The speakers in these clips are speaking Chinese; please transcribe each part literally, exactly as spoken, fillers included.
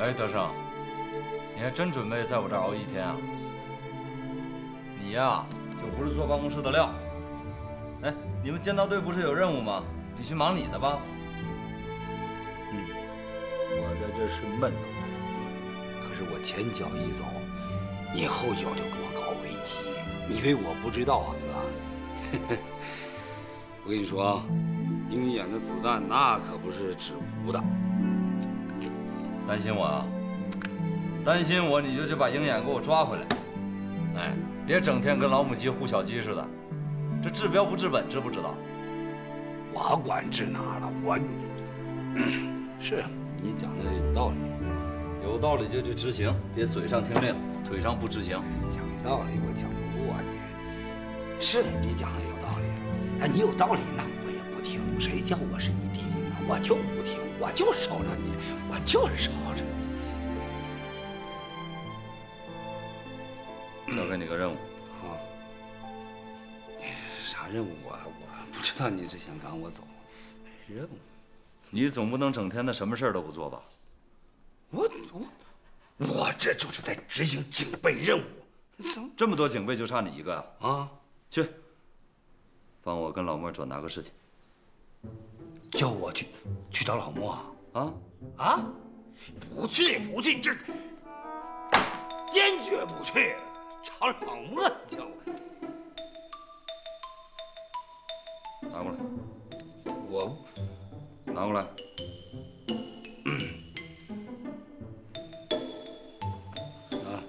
哎，德胜，你还真准备在我这儿熬一天啊？你呀，就不是坐办公室的料。哎，你们剑道队不是有任务吗？你去忙你的吧。 嗯，我在这是闷得慌，可是我前脚一走，你后脚就给我搞危机，你以为我不知道啊，哥？我跟你说啊，鹰眼的子弹那可不是纸糊的。 担心我啊？担心我你就去把鹰眼给我抓回来。哎，别整天跟老母鸡护小鸡似的，这治标不治本，知不知道？ 我管治哪了？我是你讲的有道理， 有道理就去执行，别嘴上听令，腿上不执行。 讲道理我讲不过你，是你讲的有道理，但你有道理那我也不听。谁叫我是你弟弟呢？我就不听，我就守着你，我就守着你。 交给你个任务啊，啥任务？我我不知道你是想赶我走。任务？ 你总不能整天的什么事儿都不做吧？ 我我我这就是在执行警备任务。 这么多警备就差你一个呀？ 啊， 去，帮我跟老莫转达个事情。 叫我去去找老莫啊？ 啊啊！不去不去，这坚决不去。找老莫叫我， 拿过来， 我拿过来。 啊，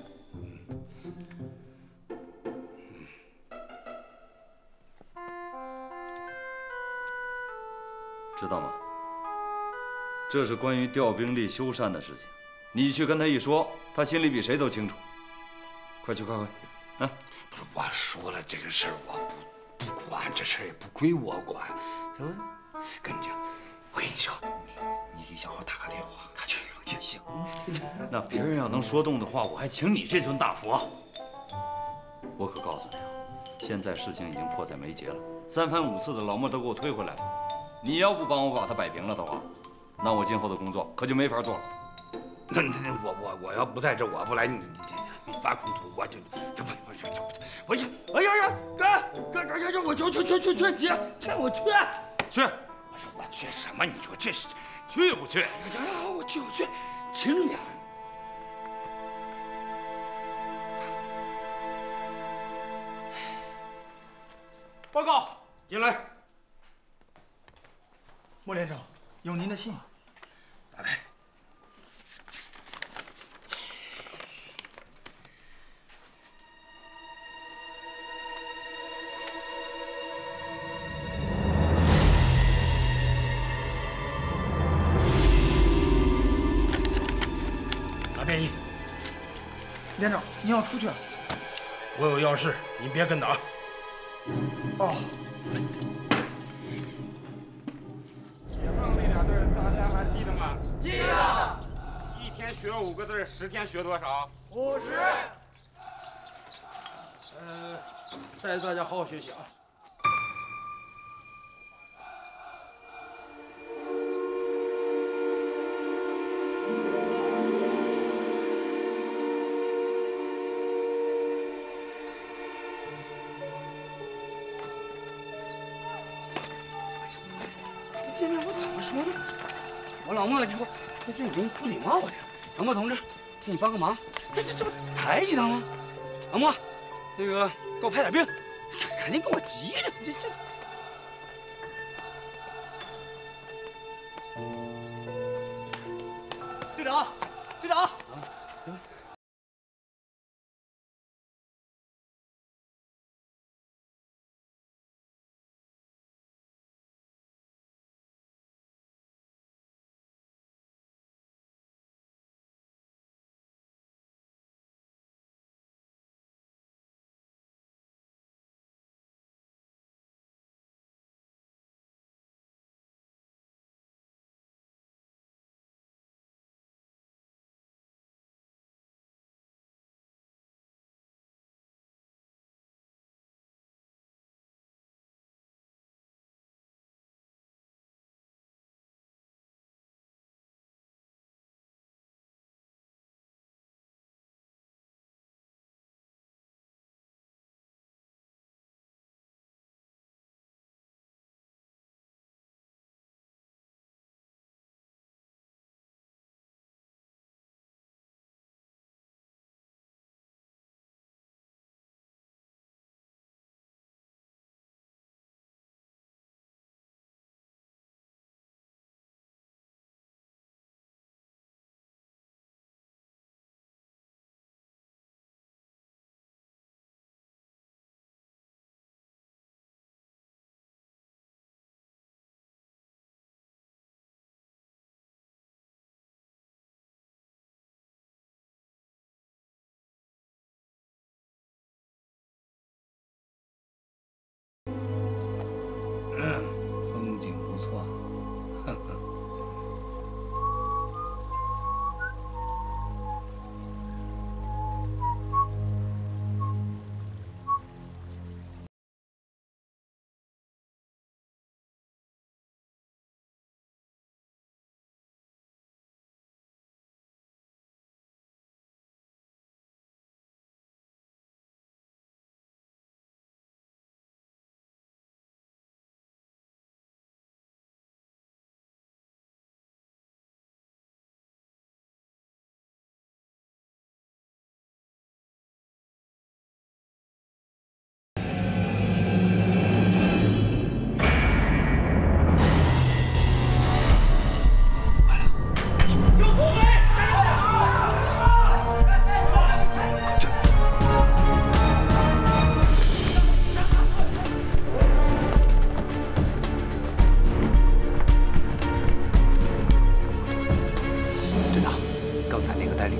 知道吗？这是关于调兵力修缮的事情，你去跟他一说，他心里比谁都清楚。快去快快，啊！ 不是我说了这个事儿，我不不管，这事儿也不归我管，行不？跟你讲，我跟你说，你你给小豪打个电话，他去用就行。 那别人要能说动的话，我还请你这尊大佛。我可告诉你啊，现在事情已经迫在眉睫了，三番五次的老莫都给我推回来了。你要不帮我把他摆平了的话，那我今后的工作可就没法做了。 那那我我我要不在这，我不来，你你你发空图，我就这不不这这我呀哎呀呀，哥哥哥哥，我就去去去去去，去我去去。 我说我去什么？你说这是去不去？ 呀呀，我去我去，轻点。 报告， 进来。 莫连长，有您的信。 打开。 拿便衣。连长，您要出去啊？ 我有要事，您别跟打。 哦。 解放那俩字儿，大家还记得吗？记得。一天学五个字，十天学多少？ 五十。 呃，带着大家好好学习啊。 见面我怎么说呢？我老莫来听过，这这人不礼貌啊！这老莫同志，替你帮个忙，这这这不抬举他吗？老莫，那个给我派点兵，肯定给我急着，这这。队长，队长。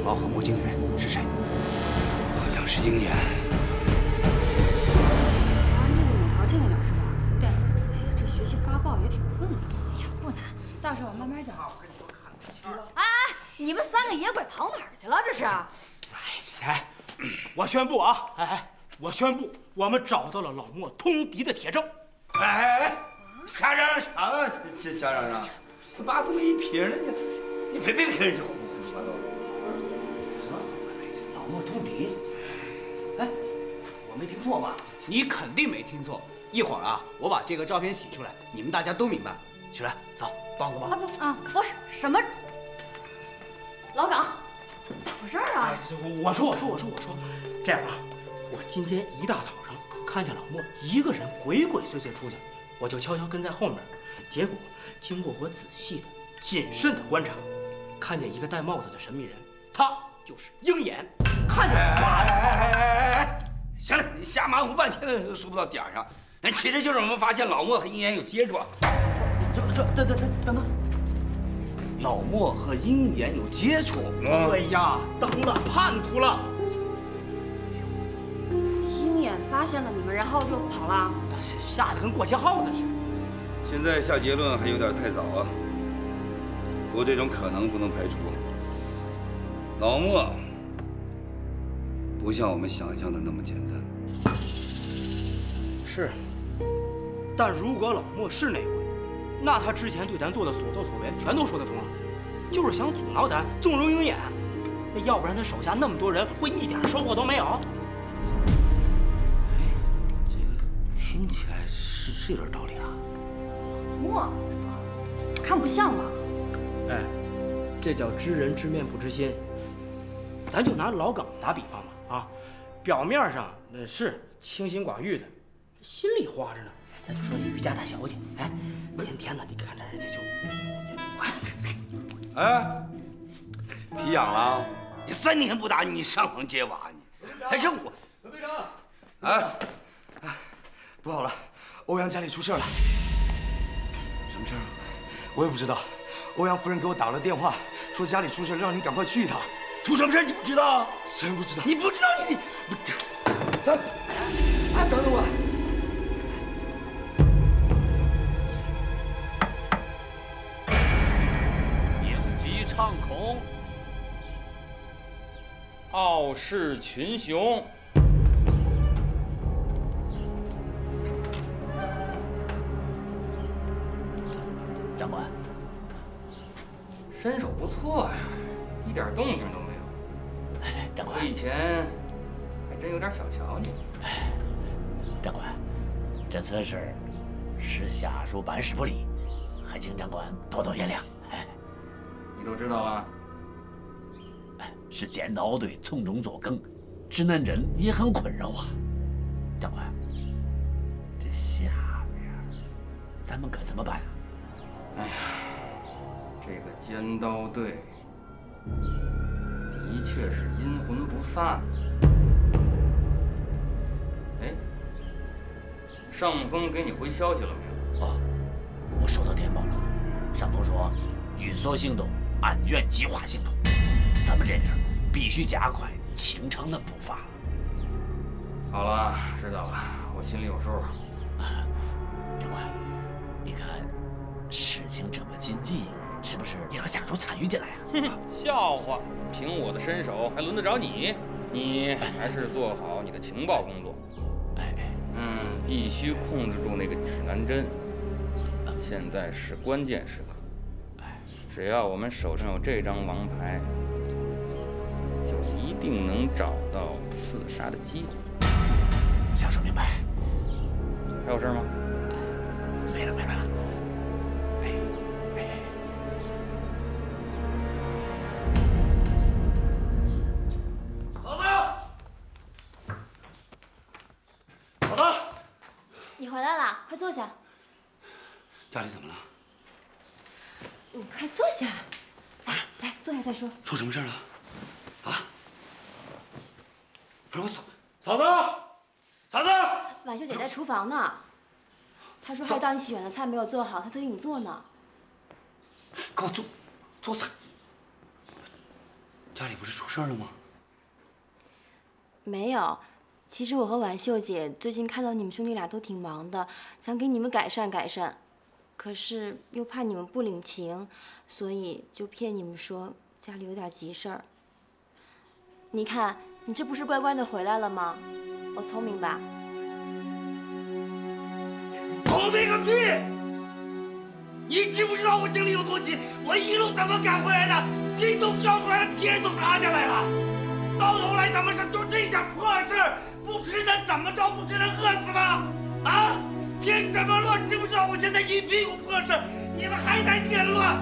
钟牢和魔镜的人是谁？好像是鹰眼。 玩这个鸟巢这个鸟是吧？对。哎呀，这学习发报也挺困难。哎呀，不难，到时候我慢慢教。哎哎，你们三个野鬼跑哪儿去了？这是？哎哎，我宣布啊！哎哎，我宣布，我们找到了老莫通敌的铁证。 哎哎哎，瞎嚷嚷啥呢？这瞎嚷嚷，把这么一撇呢，你你别别跟人家胡说八道。什么？老莫通敌？哎，我没听错吧？ 你肯定没听错。一会儿啊，我把这个照片洗出来，你们大家都明白。雪兰，走，帮个忙。 啊不啊，不是什么。老岗，咋回事啊？ 哎，我说我说我说我说，这样啊，我今天一大早上看见老莫一个人鬼鬼祟祟出去，我就悄悄跟在后面。结果经过我仔细的、谨慎的观察，看见一个戴帽子的神秘人，他就是鹰眼。看见了吗？ 哎哎哎哎哎！行了，你瞎马虎半天了，说不到点上。那其实就是我们发现老莫和鹰眼有接触。 这这等等等等等。老莫和鹰眼有接触？ 对呀，登了叛徒了。 鹰眼发现了你们，然后就跑了。 吓得跟过街耗子似的。 现在下结论还有点太早啊，不过这种可能不能排除。老莫不像我们想象的那么简单。 是，但如果老莫是内鬼，那他之前对咱做的所作所为全都说得通了，就是想阻挠咱纵容鹰眼。那要不然他手下那么多人会一点收获都没有。 哎，这个听起来是是有点道理啊。 莫，看不像吧？ 哎，这叫知人知面不知心。咱就拿老岗打比方嘛，啊，表面上那是清心寡欲的，心里花着呢。咱就说这于家大小姐，哎，天天的，你看着人家就， 哎，皮痒了？你三年不打你，你上房揭瓦你？还跟我？ 刘队长， 哎， 不好了，欧阳家里出事了。 什么事儿？ 我也不知道。欧阳夫人给我打了电话，说家里出事，让你赶快去一趟。 出什么事你不知道？ 真不知道。 你不知道你你， 等，哎，等等我。 应急唱孔，傲视群雄。 长官， 身手不错呀，一点动静都没有。 长官， 我以前还真有点小瞧你。 长官，这次事是下属办事不力，还请长官多多原谅。 你都知道了？ 是剪刀队从中作梗，指南针也很困扰啊。长官，这下面咱们该怎么办啊？ 哎呀，这个尖刀队的确是阴魂不散。哎，上峰给你回消息了没有？ 哦，我收到电报了。上峰说，运缩行动按原计划行动，咱们这边必须加快清城的步伐。 好了，知道了，我心里有数。 长官，你看事情这么紧急，是不是也让下属参与进来啊？ 哼，笑话！凭我的身手，还轮得着你？你还是做好你的情报工作。 哎， 嗯，必须控制住那个指南针。现在是关键时刻。只要我们手上有这张王牌，就一定能找到刺杀的机会。 下属明白。 还有事吗？ 没了，没了。哎哎。 老大，老大， 你回来了，快坐下。 家里怎么了？ 你快坐下。来来，坐下再说。 出什么事了？啊？不是我嫂嫂子，嫂子， 婉秀姐在厨房呢。她说还有道你喜欢的菜没有做好，她在给你做呢。 给我做做菜。 家里不是出事了吗？ 没有。其实我和婉秀姐最近看到你们兄弟俩都挺忙的，想给你们改善改善，可是又怕你们不领情，所以就骗你们说家里有点急事儿。你看，你这不是乖乖的回来了吗？我聪明吧？ 聪明个屁！你知不知道我心里有多急？我一路怎么赶回来的？心都跳出来了，天都塌下来了。到头来什么事？就这点破事，不吃的怎么着？不吃的饿死吗？啊！添什么乱？知不知道我现在一屁股破事，你们还在添乱？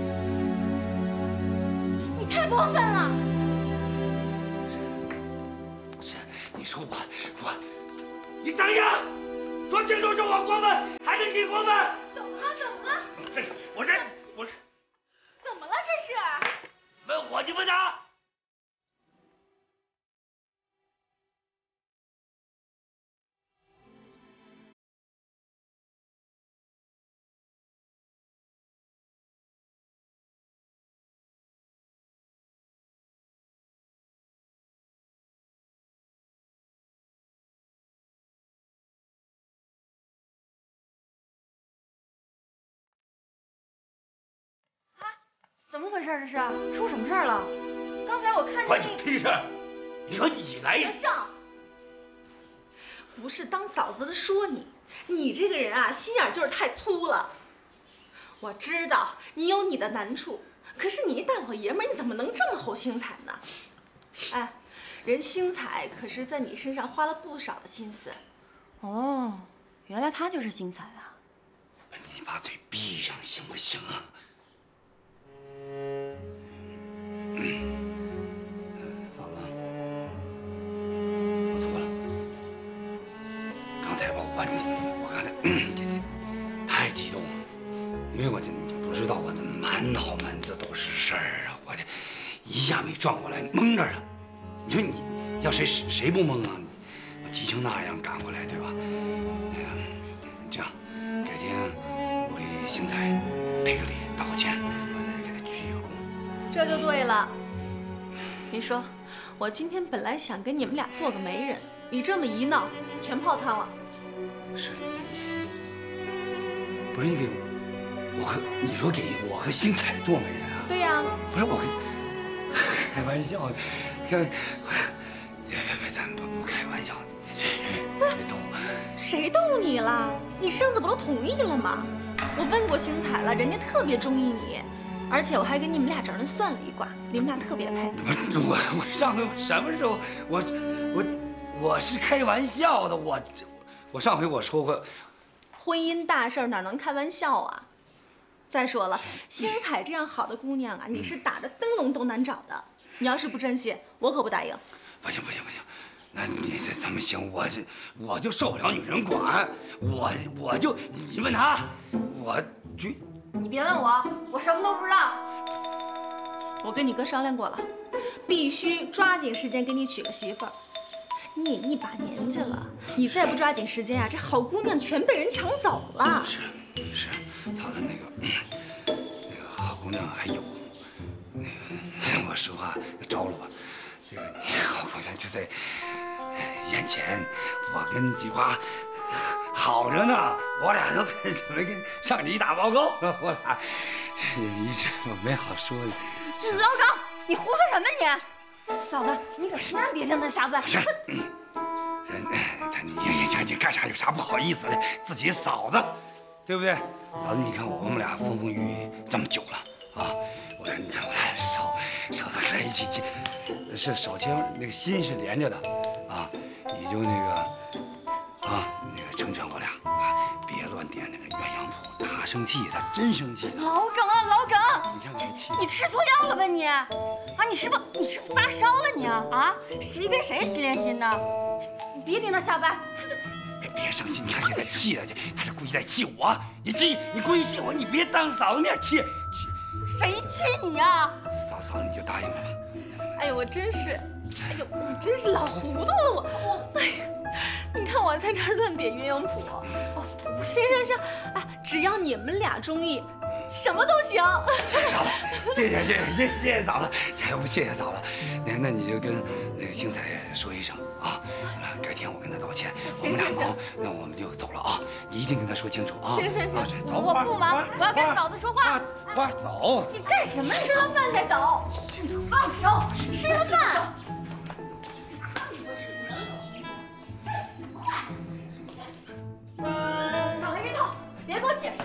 你太过分了！ 不是，你说我我，你等一下，说清楚是我过分还是你过分？ 怎么了？怎么了？ 这我这我是怎么了？这是？ 问我你问他。 怎么回事？这是出什么事儿了？刚才我看见关你屁事！你说你来别上！不是当嫂子的说你，你这个人啊，心眼就是太粗了。我知道你有你的难处，可是你一大老爷们儿，你怎么能这么吼星彩呢？哎，人星彩可是在你身上花了不少的心思。 哦，原来他就是星彩啊！ 你把嘴闭上行不行啊？嫂子，我错了。刚才吧，我我刚才太激动了，因为我这你不知道，我这满脑门子都是事儿啊，我这一下没转过来，懵着了。你说你要谁谁不懵啊？我急成那样赶过来，对吧？那个这样，改天我给星彩赔个礼，道个歉，我再给他鞠一个躬。 这就对了。你说，我今天本来想跟你们俩做个媒人，你这么一闹，全泡汤了。 是，不是你给我和你说给我和星彩做媒人啊？ 对呀。 不是我跟开玩笑，开别别别，咱不不开玩笑，别逗我。 谁逗你了？你生子不都同意了吗？我问过星彩了，人家特别中意你。而且我还给你们俩找人算了一卦，你们俩特别配。 我我上回我什么时候我我我是开玩笑的，我我上回我说过， 婚姻大事哪能开玩笑啊？再说了，星彩这样好的姑娘啊，你是打着灯笼都难找的。你要是不珍惜，我可不答应。 不行不行不行，那你这怎么行？我这我就受不了女人管，我我就你问他，我就。 你别问我，我什么都不知道。 我跟你哥商量过了，必须抓紧时间给你娶个媳妇儿。你也一把年纪了，你再不抓紧时间啊，这好姑娘全被人抢走了。 是是，嫂子，那个那个好姑娘还有，那个我实话招了吧，这个好姑娘就在眼前，我跟菊花好着呢，我俩都准备跟上级打报告，我俩一直没好说呢。 老高，你胡说什么你？嫂子，你可千万别听他瞎问。 是，人他你你你干啥有啥不好意思的？自己嫂子，对不对？嫂子，你看我们俩风风雨雨这么久了啊，我俩你看我俩手手都在一起牵，是手牵那个心是连着的啊，也就那个啊那个成全我俩啊，别乱点那个鸳鸯谱，他生气，他真生气的。 老耿啊，老耿， 你看我这气， 你吃错药了吧你？啊，你是不你是不发烧了你啊？啊，谁跟谁心连心呢？你别盯他下班。 别别生气，你看给他气的，他是故意在气我。你气你故意气我，你别当嫂子面气气。 谁气你呀？ 嫂嫂，你就答应了吧。 哎呦，我真是，哎呦，我真是老糊涂了我。我，哎呀，你看我在这儿乱点鸳鸯谱。哦，行行行，哎，只要你们俩中意， 什么都行。 嫂子，谢谢谢谢谢谢谢嫂子，要不谢谢嫂子，那那你就跟那个星彩说一声啊，改天我跟他道歉。我们俩忙，那我们就走了啊，你一定跟他说清楚啊。 行行行， 走， 我不忙，我要跟嫂子说话。 花走。 你干什么？ 吃了饭再走。 放手！ 吃了饭。 少来这套，别给我解释。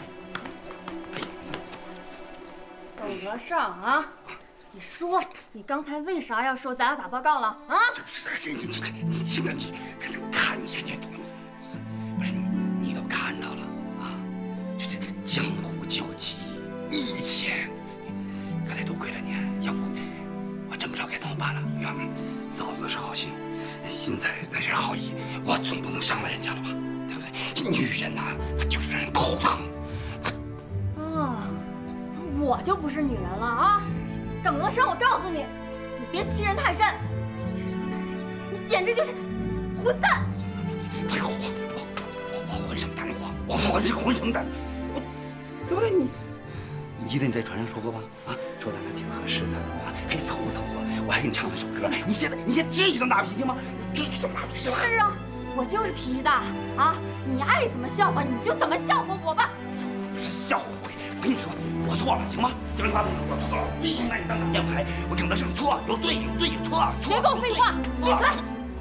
窦德尚啊，你说你刚才为啥要说咱俩打报告了啊？ 这这这这，现在你看见你懂？不是你，你都看到了啊？这这江湖救急，义气，刚才多亏了你，要不我真不知道该怎么办了。呀，嫂子是好心，新仔那是好意，我总不能伤了人家了吧？ 对不对？这女人呐，她就是让人头疼。 啊，我就不是女人了啊！耿德生，我告诉你，你别欺人太甚。这种男人，你简直就是混蛋！ 哎呦，我我我我浑什么蛋我我浑是浑什么蛋？我对不对？你你记得你在船上说过吧？啊，说咱俩挺合适的啊，可以凑合凑合。我还给你唱了首歌。你现在你现在至于这么大脾气吗？你至于这么大脾气吗？ 是啊。 我就是脾气大啊！你爱怎么笑话你就怎么笑话我吧。 不是笑话我，我跟你说，我错了，行吗？这句话我错了，我应该你当挡箭牌，我耿德胜错，有对有对有错，错。 别跟我废话，闭嘴！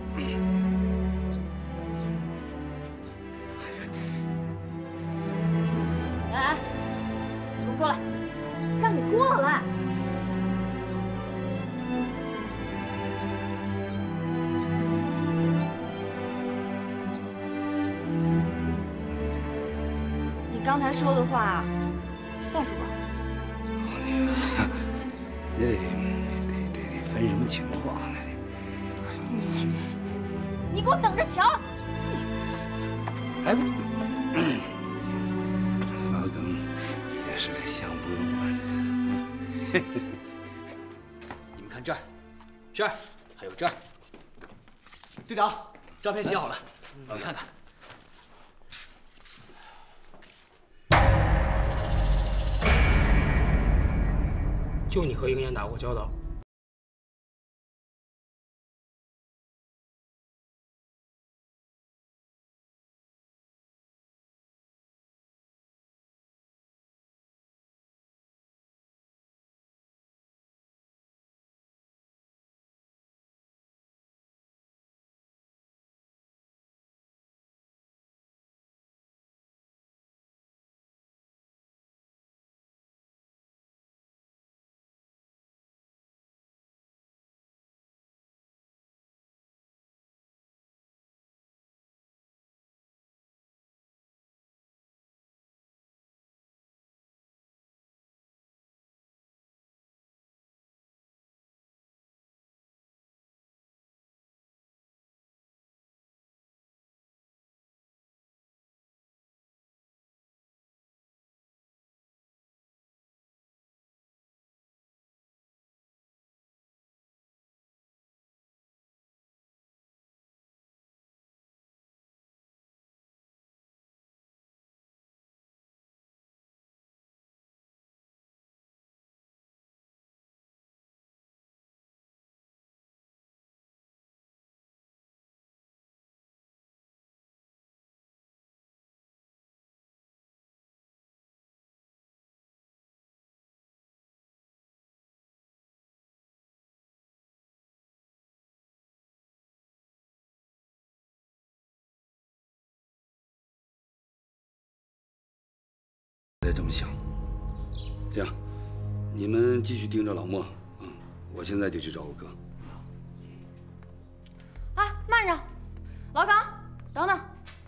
哎，你给我过来，让你过来。 刚才说的话算数吧？ 那得得得得分什么情况呢？ 你你给我等着瞧！ 哎，老耿也是个香饽饽。 你们看这儿，这儿还有这儿。队长，照片写好了，你们看看。 就你和鹰眼打过交道， 再这么想，这样，你们继续盯着老莫，嗯，我现在就去找我哥。 啊，慢着，老耿，等等。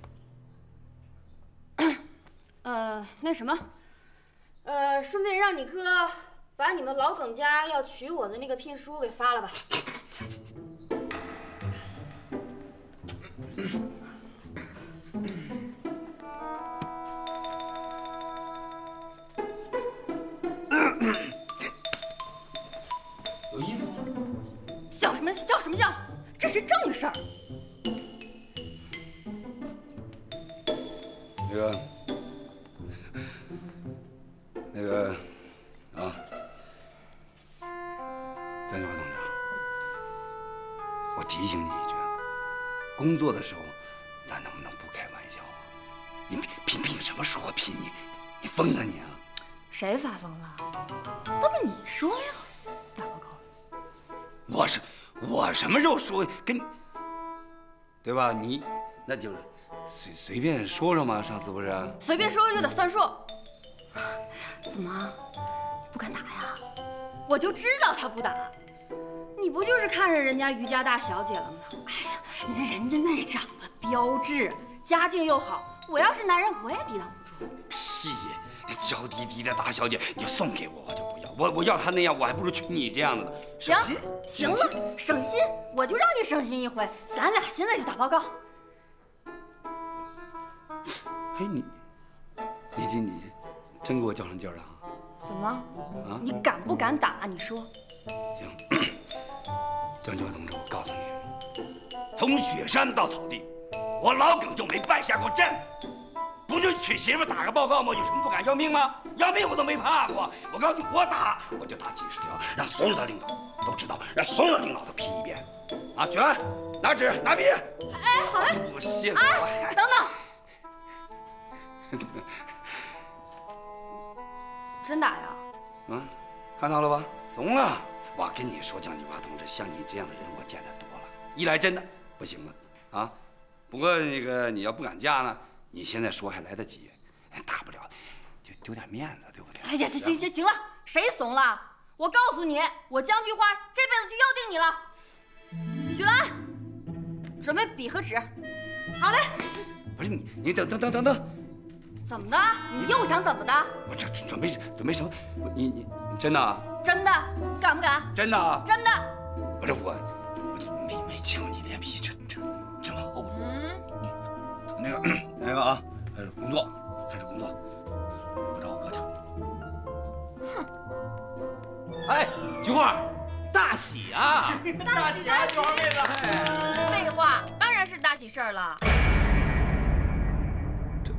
呃，那什么，呃，顺便让你哥把你们老耿家要娶我的那个聘书给发了吧。 有意思吗？ 笑什么笑什么笑？这是正事儿。 那个， 提醒你一句，工作的时候，咱能不能不开玩笑啊？你拼拼什么说拼？你你疯啊你啊！ 谁发疯了？那不你说呀，打报告。 我是我什么时候说跟？对吧？你那就是随随便说说嘛，上次不是？ 随便说说就得算数。怎么不敢打呀？我就知道他不打。你不就是看着人家于家大小姐了吗？哎呀，那人家那长得标致，家境又好，我要是男人，我也抵挡不住。 屁！娇滴滴的大小姐，你就送给我，我就不要。我我要她那样，我还不如娶你这样的呢。 行，行了，省心，我就让你省心一回。咱俩现在就打报告。 哎，你你你你真给我较上劲儿了？ 怎么了？ 啊？ 你敢不敢打？你说。 行，江秋同志，我告诉你，从雪山到草地，我老耿就没败下过阵。不就娶媳妇打个报告吗？有什么不敢要命吗？要命我都没怕过。我告诉你，我打我就打几十条，让所有的领导都知道，让所有的领导都批一遍。啊，雪兰，拿纸拿笔。 哎，好嘞。 我谢了。哎，等等。真打呀？ 啊，看到了吧？怂了。我跟你说，江菊花同志，像你这样的人我见得多了。一来真的不行了啊。不过那个你要不敢嫁呢？你现在说还来得及，大不了就丢点面子，对不对？ 哎呀，行行行行了，谁怂了？我告诉你，我江菊花这辈子就要定你了。许兰，准备笔和纸。好嘞。 不是你，你等等等等等。 怎么的？你又想怎么的？ 我这准备准备什么？你你真的啊？ 真的，敢不敢？ 真的啊？ 真的。 不是我，我没没见过你脸皮这这这么厚。嗯。那个那个啊，开始工作，开始工作，我找我哥去。 哼！ 哎，菊花，大喜啊！ 大喜啊，菊花妹子！ 废话，当然是大喜事儿了。 这，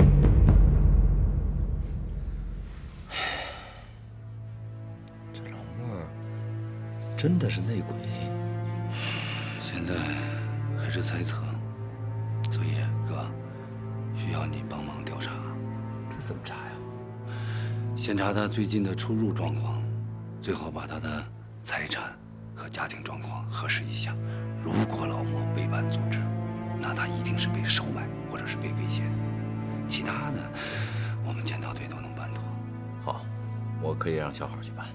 这老莫真的是内鬼？ 现在还是猜测，所以。哥，需要你帮忙调查。 这怎么查呀？ 先查他最近的出入状况，最好把他的财产和家庭状况核实一下。如果老莫背叛组织，那他一定是被收买或者是被威胁的。其他的，我们检讨队都能办妥。 好，我可以让小好去办。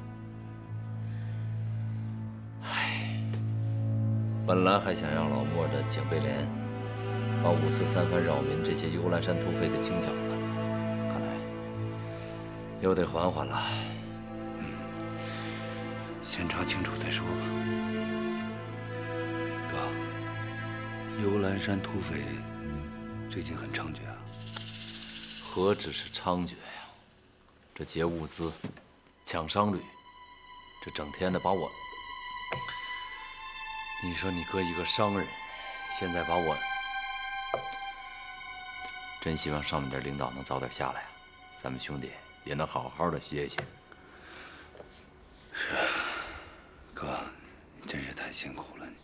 唉，本来还想让老莫的警备连把五次三番扰民这些幽兰山土匪给清剿的，看来又得缓缓了。 嗯，先查清楚再说吧。哥，幽兰山土匪最近很猖獗啊。 何止是猖獗呀，这劫物资、抢商旅，这整天的把我……你说你哥一个商人，现在把我……真希望上面的领导能早点下来啊，咱们兄弟也能好好的歇歇。 是啊，哥，你真是太辛苦了。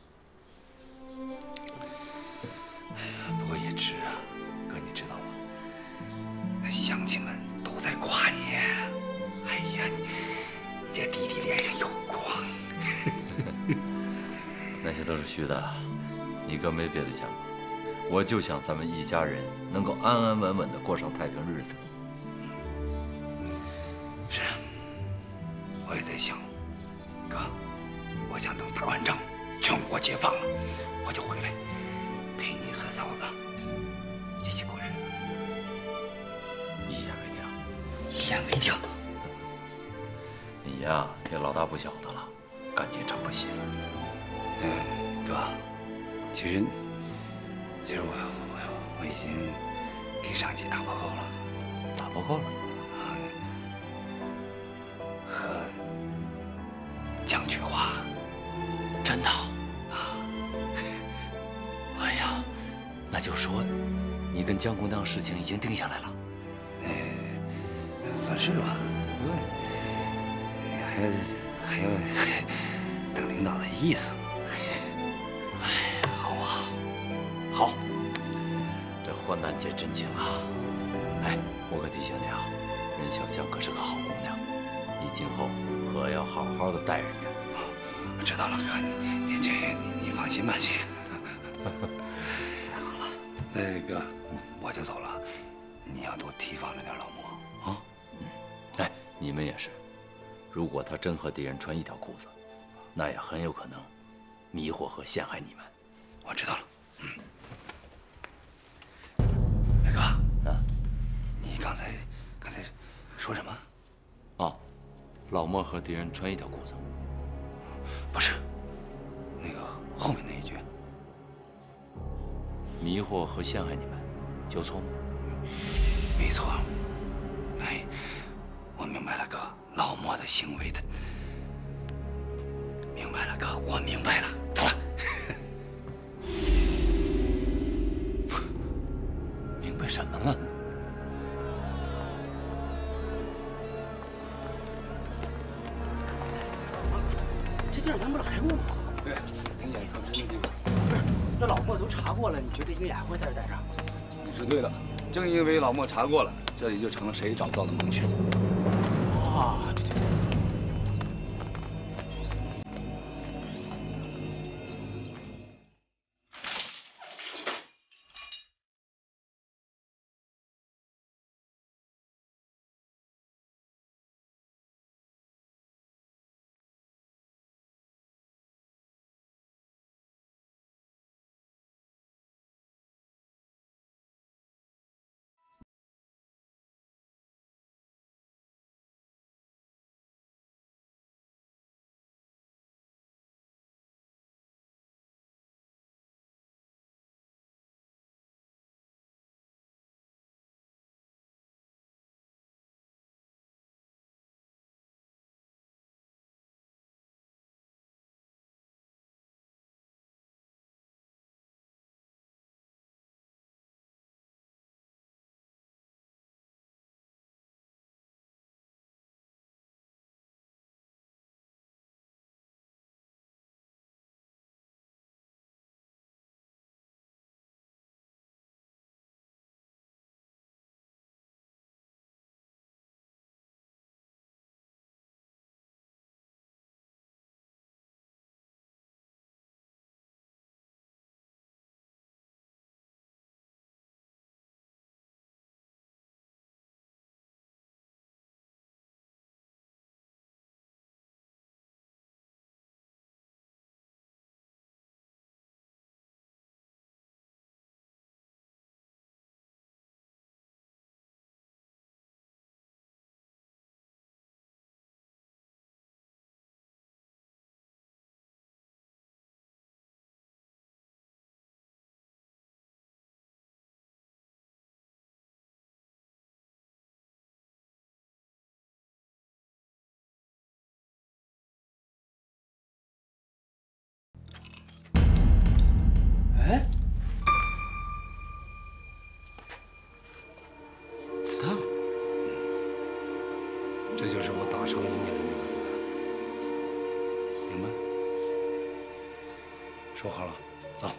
哎呀，不过也值啊，哥，你知道吗？那乡亲们都在夸你。哎呀，你你这弟弟脸上有光。 那些都是虚的，你哥没别的想法。我就想咱们一家人能够安安稳稳的过上太平日子。 是，我也在想，哥，我想等打完仗，全国解放了，我就回来陪你和嫂子一起过日子。 一言为定。 一言为定。 你呀，也老大不小的了，赶紧找个媳妇儿。 嗯，哥，其实。其实我我我已经给上级打报告了， 打报告了啊，和江菊花， 真的啊？哎呀，那就说你跟江姑娘事情已经定下来了。 哎，算是吧，不过还还要等领导的意思。 哎好，这患难见真情啊！哎，我可提醒你啊，任小香可是个好姑娘，你今后可要好好的待人家。 我知道了，哥，你你这你你放心吧，这个。太好了，那个我就走了，你要多提防着点老莫啊。嗯，哎，你们也是，如果他真和敌人穿一条裤子，那也很有可能迷惑和陷害你们。 我知道了。嗯。大哥， 啊， 你刚才刚才说什么？ 啊，老莫和敌人穿一条裤子。 不是，那个后面那一句。 迷惑和陷害你们，有错吗？ 没错。哎，我明白了，哥，老莫的行为的。明白了，哥，我明白了。走了。 明白什么了？ 这地儿咱不来过吗？ 对，灵眼藏身的地方。 不是，那老莫都查过了，你觉得应该还会在这待着？ 你说对了，正因为老莫查过了，这里就成了谁找不到的盲区。 啊，对对对。 哎，子弹，这就是我打伤鹰眼的那颗子弹，明白？收好了，走。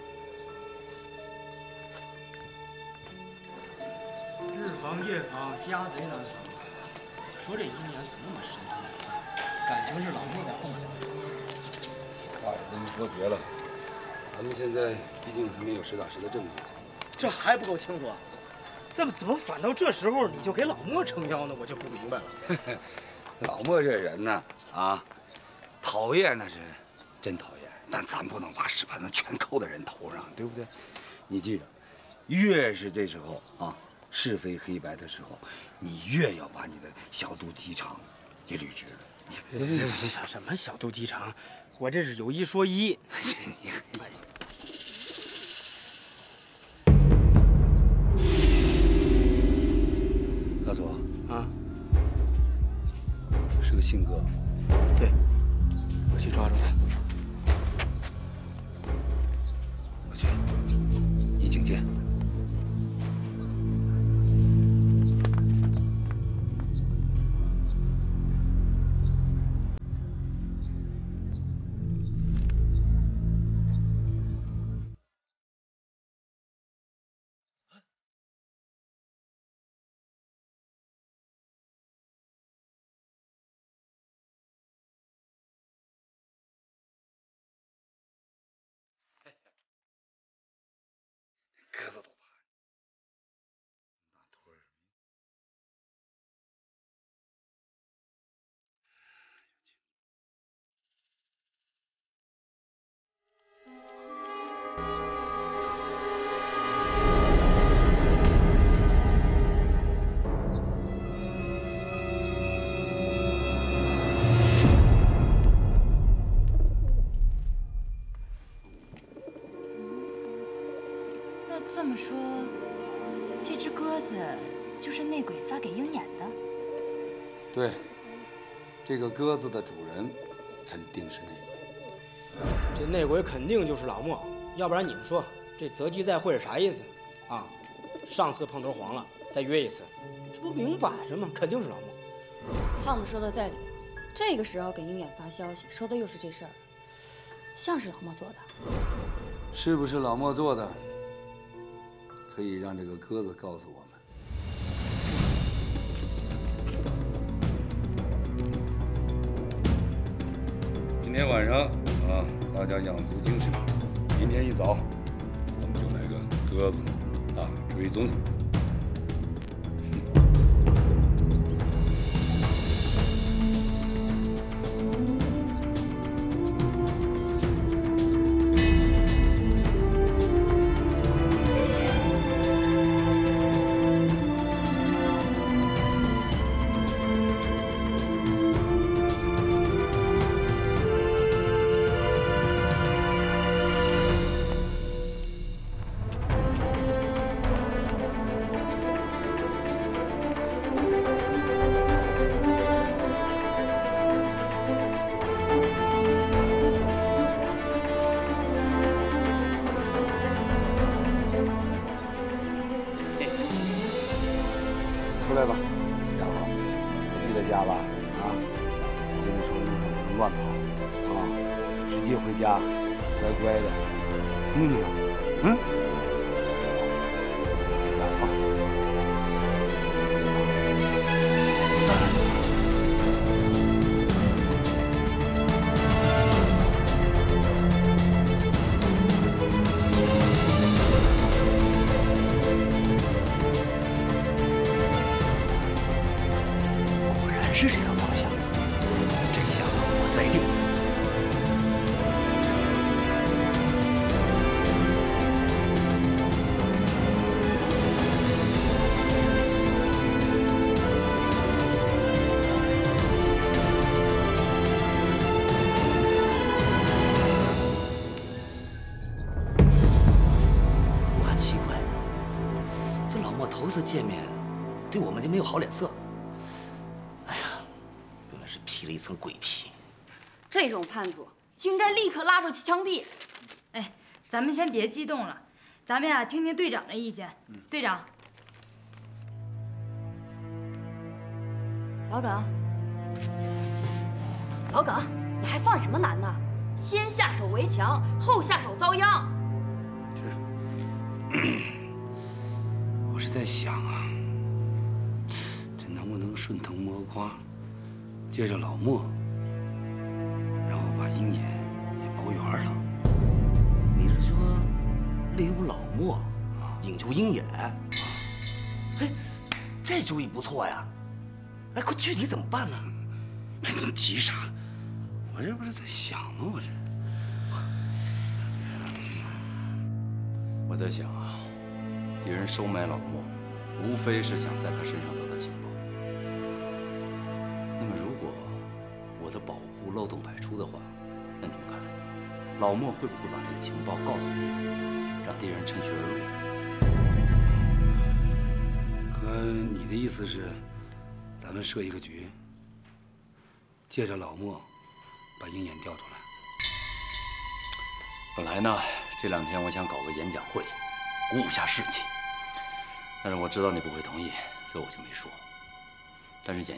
日防夜防，家贼难防。说这鹰眼怎么那么神奇？感情是老莫在后面。 话也这么说绝了。咱们现在毕竟还没有实打实的证据， 这还不够清楚啊？怎么怎么反到这时候你就给老莫撑腰呢？我就不明白了。 老莫这人呢，啊，讨厌那是真讨厌，但咱不能把屎盆子全扣在人头上，对不对？你记着，越是这时候啊，是非黑白的时候，你越要把你的小肚鸡肠给捋直了。 小什么小肚鸡肠？我这是有一说一。 你大佐啊， 是个信哥。 对，我去抓住他。 我去，你警戒。 对，这个鸽子的主人肯定是内鬼。 这内鬼肯定就是老莫，要不然你们说这择机再会是啥意思？啊，上次碰头黄了，再约一次，这不明摆着吗？肯定是老莫。 胖子说的在理，这个时候给鹰眼发消息，说的又是这事儿，像是老莫做的。 是不是老莫做的？可以让这个鸽子告诉我们。今天晚上啊，大家养足精神，明天一早我们就来个鸽子大追踪。出来吧，家伙，记得家吧？啊，我跟你说，你可不能乱跑啊，直接回家，乖乖的，听见没有？嗯。来吧。 是这个方向，这下我栽定。我还奇怪呢，这老莫头次见面，对我们就没有好脸色。披了一层鬼皮， 这种叛徒就应该立刻拉出去枪毙。 哎，咱们先别激动了，咱们呀听听队长的意见。嗯、队长， 老耿，老耿，你还犯什么难呢？先下手为强，后下手遭殃。 是，我是在想啊，这能不能顺藤摸瓜？接着老莫，然后把鹰眼也包圆了。 你是说利用老莫引诱鹰眼？哎，这主意不错呀！哎，可具体怎么办呢？ 哎，你急啥？我这不是在想吗？我这， 我在想啊，敌人收买老莫，无非是想在他身上得到情报。那么，如果我的保护漏洞百出的话，那你们看，老莫会不会把这个情报告诉敌人，让敌人趁虚而入？ 可你的意思是，咱们设一个局，借着老莫把鹰眼调出来？ 本来呢，这两天我想搞个演讲会，鼓舞下士气，但是我知道你不会同意，所以我就没说。但是演。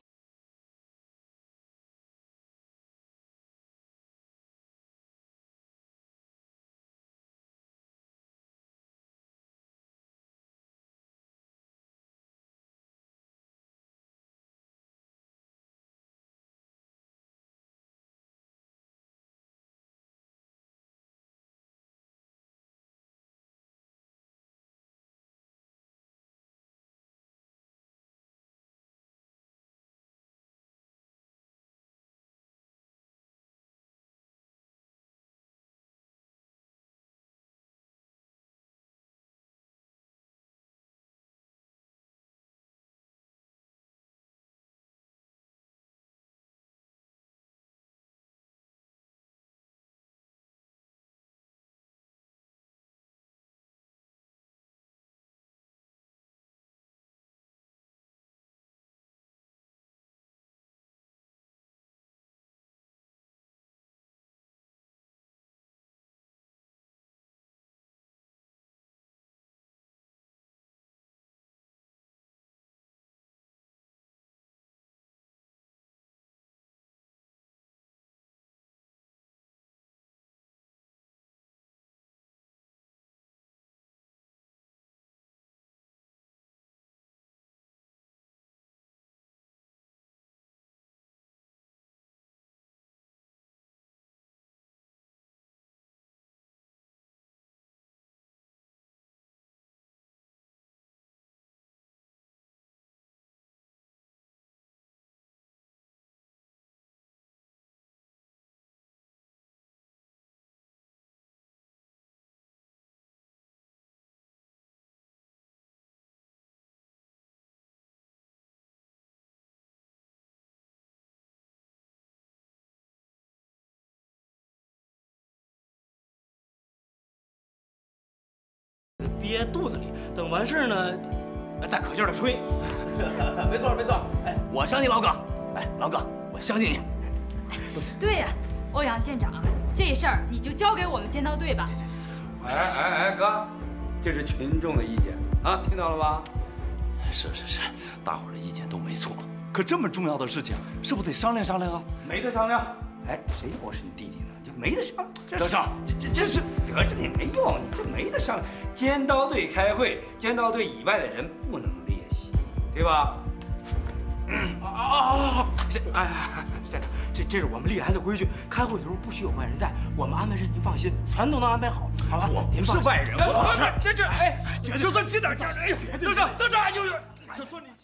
憋肚子里，等完事儿呢，再可劲儿的吹。 没错没错，哎，我相信老葛，哎，老葛，我相信你。 对呀，欧阳县长，这事儿你就交给我们剑道队吧。 哎哎哎，哥，这是群众的意见啊，听到了吧？ 是是是，大伙儿的意见都没错，可这么重要的事情，是不是得商量商量啊？ 没得商量。哎，谁说我是你弟弟呢？就没得商量。 德胜， 这这这是德胜也没用，你这没得商量。剑道队开会，剑道队以外的人不能列席，对吧？ 嗯啊啊啊！县哎县长，这这是我们历来的规矩，开会的时候不许有外人在，我们安排事您放心，全都能安排好，好吧？ 我不是外人，我不是。 这这哎， 就算这点家人，哎呦，德胜德胜，哎呦呦，就算你。